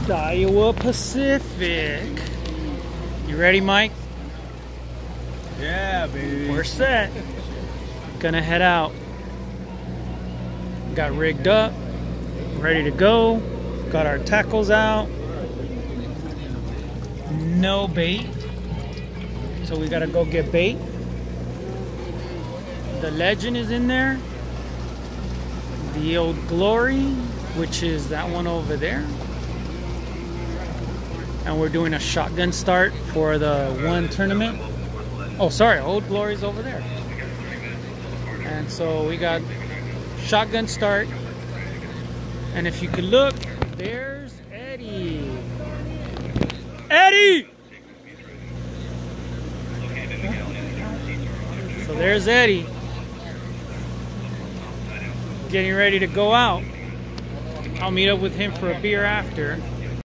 Iowa Pacific. You ready, Mike? Yeah, baby. We're set. Gonna head out. Got rigged up, ready to go. Got our tackles out. No bait, so we gotta go get bait. The Legend is in there. The Old Glory, which is that one over there. And we're doing a shotgun start for the one tournament. Oh, sorry, Old Glory's over there. And so we got shotgun start. And if you could look, there's Eddie. Eddie! So there's Eddie. Getting ready to go out. I'll meet up with him for a beer after.